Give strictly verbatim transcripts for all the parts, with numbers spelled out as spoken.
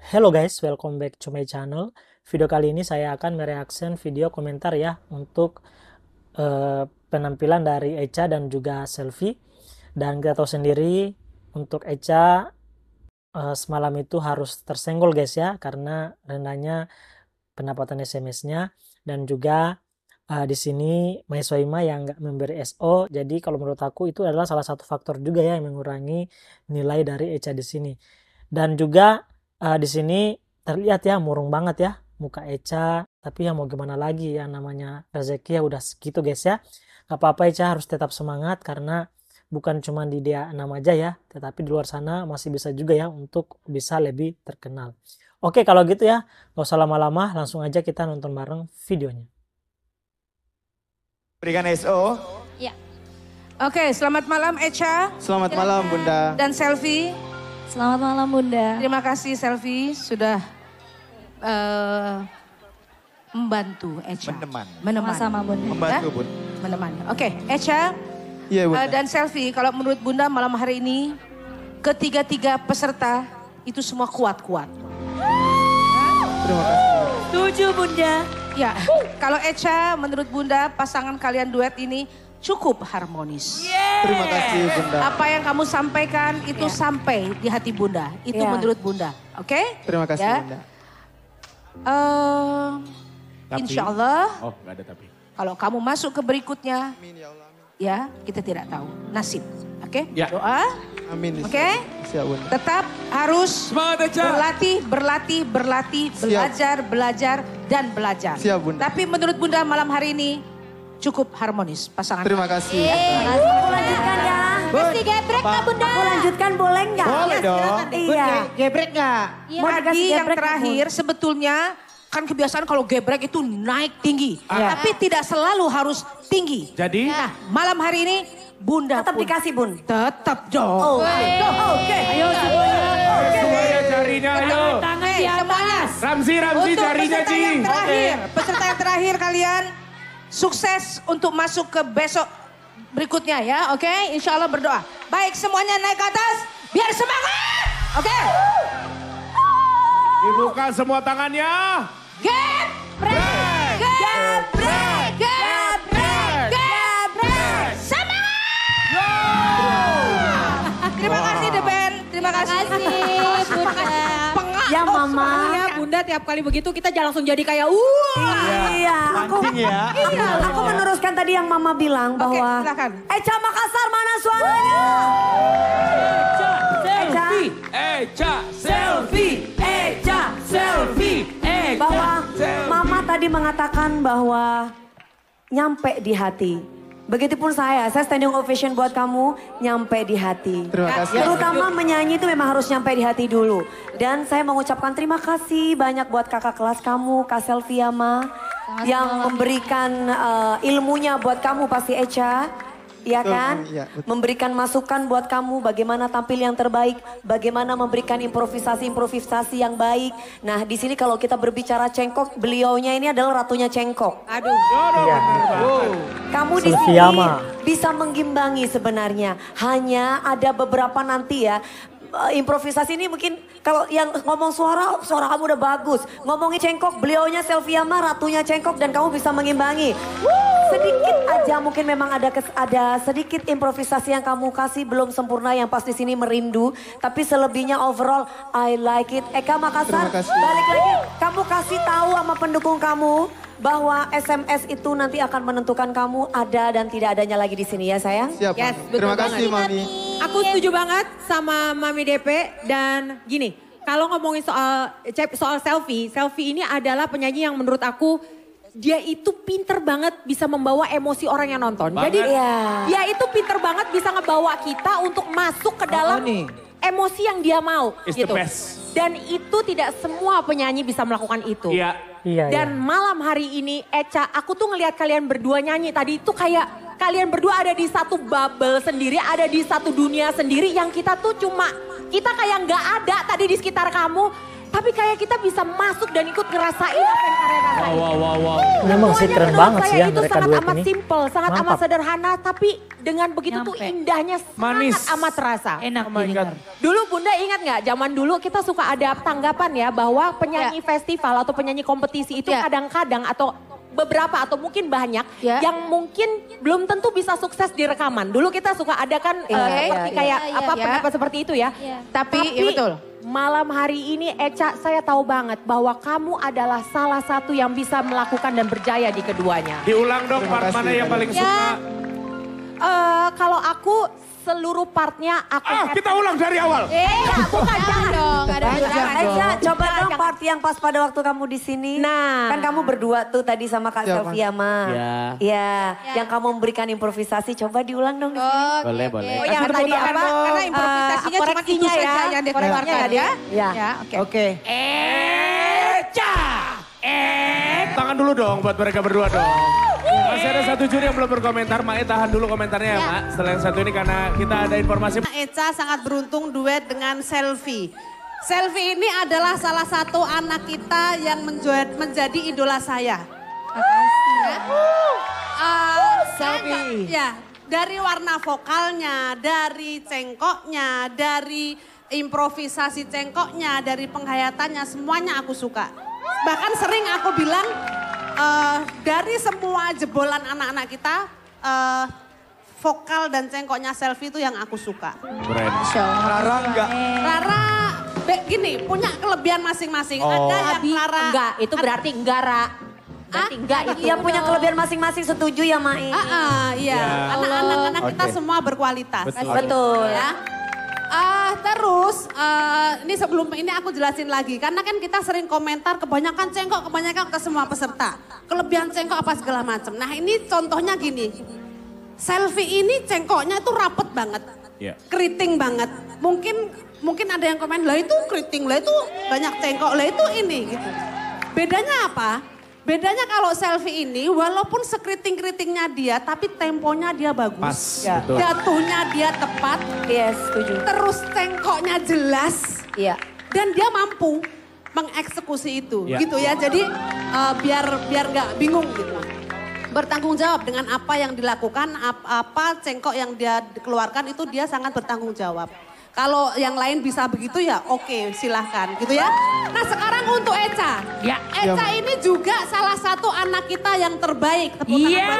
Hello guys, welcome back to my channel. Video kali ini saya akan mereaction video komentar ya untuk uh, penampilan dari Echa dan juga Selfie. Dan kita tahu sendiri untuk Echa uh, semalam itu harus tersenggol guys ya, karena rendahnya pendapatan S M S-nya dan juga uh, di sini Maiswaima yang nggak memberi S O. Jadi kalau menurut aku itu adalah salah satu faktor juga ya yang mengurangi nilai dari Echa di sini. Dan juga uh, di sini terlihat ya murung banget ya muka Echa, tapi ya mau gimana lagi ya, namanya rezeki ya udah segitu guys ya. Gak apa-apa, Echa harus tetap semangat karena bukan cuma di dia enam aja ya, tetapi di luar sana masih bisa juga ya untuk bisa lebih terkenal. Oke, kalau gitu ya gak usah lama-lama, langsung aja kita nonton bareng videonya. Berikan S O. Ya. Oke, selamat malam Echa. Selamat malam Bunda. Dan Selfie. Selamat malam Bunda. Terima kasih Selfie sudah uh, membantu Echa. Meneman. Meneman. Sama-sama Bunda. Membantu Ya? Bun. Meneman. Oke, Echa Iya Bunda. uh, dan Selfie, kalau menurut Bunda malam hari ini ketiga-tiga peserta itu semua kuat-kuat. Terima kasih. Setuju Bunda. Ya, kalau Echa menurut Bunda pasangan kalian duet ini cukup harmonis. Terima kasih Bunda. Apa yang kamu sampaikan itu Ya. sampai di hati Bunda. Itu Ya. menurut Bunda. Oke? Terima kasih Ya. Bunda. Eh, Tapi- insya Allah Oh, nggak ada tapi. kalau kamu masuk ke berikutnya, Amin ya Allah. Amin. ya kita tidak tahu nasib. Oke? Ya. Doa. Amin. Oke? Siap Bunda. Tetap harus Semangat Echa. berlatih, berlatih, berlatih, Siap. belajar, belajar, dan belajar. Siap, Bunda. Tapi menurut Bunda malam hari ini cukup harmonis pasangan. Terima kasih. Aku lanjutkan ya. Mesti gebrek nggak Bunda? Aku lanjutkan boleh nggak? Boleh dong. Iya. Gebrek nggak? Iya. Mau dikasih Lagi yang gebrek, terakhir sebetulnya kan kebiasaan kalau gebrek itu naik tinggi. Tapi tidak selalu harus tinggi. Jadi? Nah malam hari ini Bunda Tetap pun dikasih Bun. tetap dong. Oh, Oke. Ayo semuanya. Semuanya jarinya ayo. Tangan di atas. Ramzi, Ramzi Untuk jarinya peserta Ci. yang terakhir, peserta yang terakhir kalian sukses untuk masuk ke besok berikutnya ya, oke? Insya Allah berdoa. Baik, semuanya naik ke atas, biar semangat, oke? Dibuka semua tangannya. Geprek, geprek, geprek, geprek, semangat! Terima kasih The Band, terima kasih. Pengak. Ya Mama. Ya Bunda tiap kali begitu kita jangan langsung jadi kayak wah. Iya. Aku, Mancing ya. iya, aku meneruskan tadi yang Mama bilang Oke, bahwa. silakan. Echa Makassar mana suaranya? Echa. Echa, selfie. Echa, selfie. Echa, Bahwa selfie. Mama tadi mengatakan bahwa nyampe di hati. Begitupun saya, saya standing ovation buat kamu, nyampe di hati. Terima kasih. Terutama menyanyi itu memang harus nyampe di hati dulu. Dan saya mengucapkan terima kasih banyak buat kakak kelas kamu, Kak Selviama. Yang memberikan uh, ilmunya buat kamu pasti Echa. Iya Betul, kan? Mami. Iya, betul. Memberikan masukan buat kamu bagaimana tampil yang terbaik, bagaimana memberikan improvisasi-improvisasi yang baik. Nah, di sini kalau kita berbicara cengkok, beliaunya ini adalah ratunya cengkok. Aduh. Iya. Kamu di sini Selviama. bisa menggimbangi sebenarnya. Hanya ada beberapa nanti ya. eh, Improvisasi ini mungkin kalau yang ngomong suara, suara kamu udah bagus. Ngomongin cengkok, beliaunya Selviama, ratunya cengkok dan kamu bisa mengimbangi. Sedikit aja mungkin memang ada kes- ada sedikit improvisasi yang kamu kasih belum sempurna yang pas di sini merindu. Tapi selebihnya overall I like it. Eka Makassar, Terima kasih. balik lagi. Kamu kasih tahu sama pendukung kamu bahwa S M S itu nanti akan menentukan kamu ada dan tidak adanya lagi di sini ya sayang. Siap. Yes, Mami. betul Terima kasih banget. Mami. Aku setuju banget sama Mami D P dan gini. Kalau ngomongin soal soal selfie, selfie ini adalah penyanyi yang menurut aku dia itu pinter banget bisa membawa emosi orang yang nonton. Banget. Jadi Iya. dia itu pinter banget bisa ngebawa kita untuk masuk ke dalam nih. emosi yang dia mau. It's the gitu. best. Dan itu tidak semua penyanyi bisa melakukan itu. Iya. Iya, Dan iya. malam hari ini Echa, aku tuh ngelihat kalian berdua nyanyi tadi itu kayak kalian berdua ada di satu bubble sendiri, ada di satu dunia sendiri yang kita tuh cuma kita kayak nggak ada tadi di sekitar kamu. Tapi kayak kita bisa masuk dan ikut ngerasain apa yang kalian rasain. Wow, wow, wow. Memang sih Semuanya keren menurut banget saya sih ya itu mereka sangat duet amat ini. simple, sangat amat Mantap. sederhana, tapi dengan begitu tuh Nyampe. indahnya Manis. sangat amat terasa. Enak Oh my didengar. God. Dulu Bunda ingat nggak, zaman dulu kita suka ada tanggapan ya bahwa penyanyi festival atau penyanyi kompetisi itu Ya. kadang-kadang atau beberapa atau mungkin banyak Ya. yang mungkin belum tentu bisa sukses di rekaman. Dulu kita suka ada kan eh, Iya, seperti iya, kayak iya. apa Iya. pendapat seperti itu ya. Tapi, ya betul. malam hari ini Echa saya tahu banget bahwa kamu adalah salah satu yang bisa melakukan dan berjaya di keduanya. Diulang dong Terima part kasih, mana yang Kak. paling Ya. suka. Eh, kalau aku seluruh partnya aku Ah, kita ulang dari awal. Eh, bukan jangan dong, ada Echa, coba Jangan, dong jangan. part yang pas pada waktu kamu di sini. Nah. Kan kamu berdua tuh tadi sama Kak Siapa? Selvia Ma. Ya. Iya, yang kamu memberikan improvisasi coba diulang dong di sini. Boleh, boleh. Oh, yang Kasih tadi tepuk tangan apa? dong. Karena Eh, improvisasinya cuma itu koreksinya saja ya. yang dia Koreksinya keluarkan ya, ya. dia. Ya. Ya, oke. Oke. Eca. Eh, tangan dulu dong buat mereka berdua dong. Masih ada satu juri yang belum berkomentar. Mae tahan dulu komentarnya ya, Mak. Setelah yang satu ini karena kita ada informasi. Echa sangat beruntung duet dengan Selfie. Selfie ini adalah salah satu anak kita yang menjadi, menjadi idola saya. Uh, Selfie. Ya, dari warna vokalnya, dari cengkoknya, dari improvisasi cengkoknya, dari penghayatannya, semuanya aku suka. Bahkan sering aku bilang, uh, dari semua jebolan anak-anak kita, uh, vokal dan cengkoknya Selfie itu yang aku suka. Keren. Rara enggak. Rara, be- gini, punya kelebihan masing-masing. Oh. Ada yang Abi, Rara. enggak, itu berarti enggak, Ra. Berarti Ah, enggak itu. Yang punya kelebihan masing-masing setuju ya Mai? Ah, ah, iya. Ya. Anak-anak kita Oke. semua berkualitas. Betul. Betul. Ya. Ah, terus, ah, ini sebelum ini aku jelasin lagi. Karena kan kita sering komentar kebanyakan cengkok, kebanyakan ke semua peserta. Kelebihan cengkok apa segala macam. Nah ini contohnya gini. Selfie ini cengkoknya itu rapet banget. Iya. Keriting banget. Mungkin mungkin ada yang komen, lah itu keriting, lah itu banyak cengkok, lah itu ini gitu. Bedanya apa? Bedanya kalau Selfie ini walaupun sekeriting-keritingnya dia tapi temponya dia bagus. Pas, Ya. betul. Jatuhnya dia tepat, Yes, setuju. terus cengkoknya jelas Iya. dan dia mampu mengeksekusi itu Ya. gitu ya. Jadi eh, biar biar nggak bingung gitu. Bertanggung jawab dengan apa yang dilakukan, ap- apa cengkok yang dia keluarkan itu dia sangat bertanggung jawab. Kalau yang lain bisa begitu ya oke silahkan gitu ya. Nah sekarang untuk Echa. Ya. Echa ini juga salah satu anak kita yang terbaik. Tepuk tangan Iya.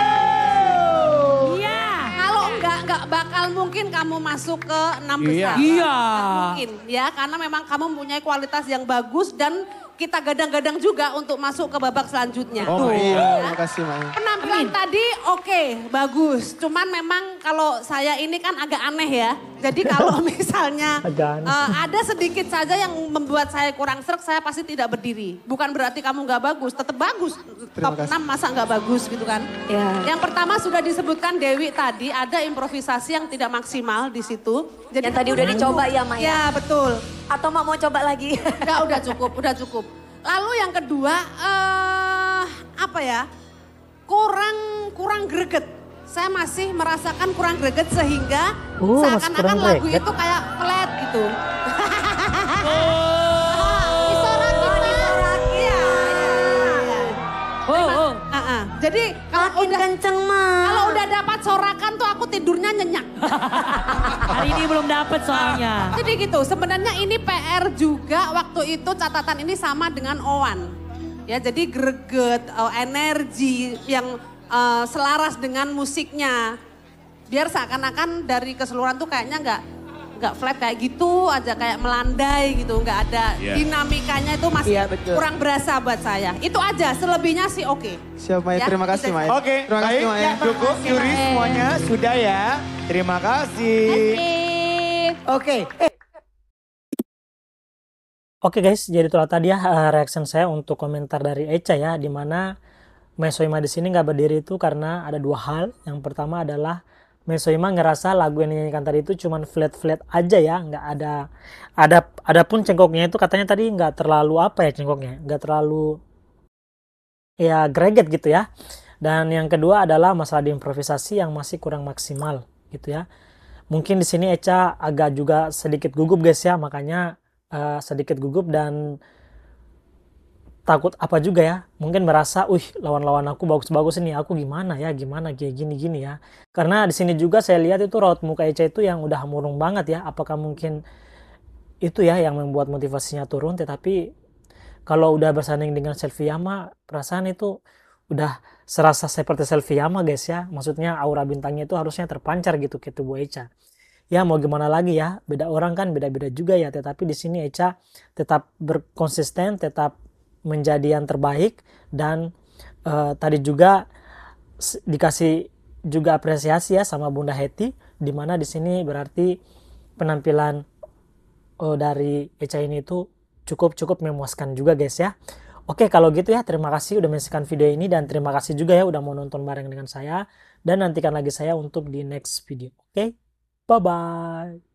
buat- Iya. Kalau enggak, enggak bakal mungkin kamu masuk ke enam Iya. besar. Iya. Nggak mungkin ya, karena memang kamu mempunyai kualitas yang bagus dan kita gadang-gadang juga untuk masuk ke babak selanjutnya. Oh my Iya, God. terima kasih Mai. Penampilan tadi oke, bagus. Cuman memang kalau saya ini kan agak aneh ya. Jadi kalau misalnya Agak aneh. eh, ada sedikit saja yang membuat saya kurang srek, saya pasti tidak berdiri. Bukan berarti kamu nggak bagus, tetap bagus. Terima Top kasih. enam masa nggak bagus gitu kan. Ya. Yang pertama sudah disebutkan Dewi tadi, ada improvisasi yang tidak maksimal di situ. Jadi Yang tadi udah dicoba ya Mai? Ya betul. Atau Mak mau coba lagi? Enggak, udah cukup, udah cukup. Lalu yang kedua, eh apa ya? Kurang kurang greget. Saya masih merasakan kurang greget sehingga Oh, masih seakan-akan kurang lagu greget. itu kayak flat gitu. Oh. Disorakin, Mak. Iya, iya. Oh, oh. Ah, ah. Jadi kalau Makin udah kenceng Mak. kalau udah dapat sorakan tuh aku tidurnya nyenyak. Hari ini belum dapat soalnya. Jadi gitu, sebenarnya ini P R juga waktu itu catatan ini sama dengan Owan. Ya jadi greget, eh, energi yang eh, selaras dengan musiknya. Biar seakan-akan dari keseluruhan tuh kayaknya nggak nggak flat kayak gitu aja, kayak melandai gitu, nggak ada Iya. dinamikanya itu masih Iya, betul. kurang berasa buat saya. Itu aja, selebihnya sih oke. Siap Mai, Ya, terima kasih itu Mai. aja. Oke, Terima kasih baik. Mai. Ya, cukup juri semuanya sudah ya. Terima kasih. Oke, eh, Oke guys, jadi itulah tadi ya eh, reaction saya untuk komentar dari Echa ya, di mana Mesoima di sini nggak berdiri itu karena ada dua hal. Yang pertama adalah Mesoima ngerasa lagu yang dinyanyikan tadi itu cuman flat-flat aja ya, nggak ada ada ada pun cengkoknya itu katanya tadi nggak terlalu apa ya cengkoknya, nggak terlalu ya greget gitu ya. Dan yang kedua adalah masalah di improvisasi yang masih kurang maksimal gitu ya. Mungkin di sini Echa agak juga sedikit gugup guys ya, makanya uh, sedikit gugup dan takut apa juga ya, mungkin merasa, wih lawan-lawan aku bagus-bagus ini, aku gimana ya, gimana kayak gini-gini ya. Karena di sini juga saya lihat itu raut muka Echa itu yang udah murung banget ya, apakah mungkin itu ya yang membuat motivasinya turun. Tetapi kalau udah bersanding dengan Selviama, perasaan itu udah serasa seperti Selviama guys ya, maksudnya aura bintangnya itu harusnya terpancar gitu ke tubuh Echa. Ya mau gimana lagi ya, beda orang kan beda-beda juga ya, tetapi di sini Echa tetap berkonsisten, tetap menjadi yang terbaik. Dan uh, tadi juga dikasih juga apresiasi ya sama Bunda Hetty, dimana di sini berarti penampilan uh, dari Echa ini itu cukup cukup memuaskan juga guys ya. Oke kalau gitu ya, terima kasih udah menyaksikan video ini dan terima kasih juga ya udah mau nonton bareng dengan saya, dan nantikan lagi saya untuk di next video. Oke, bye bye.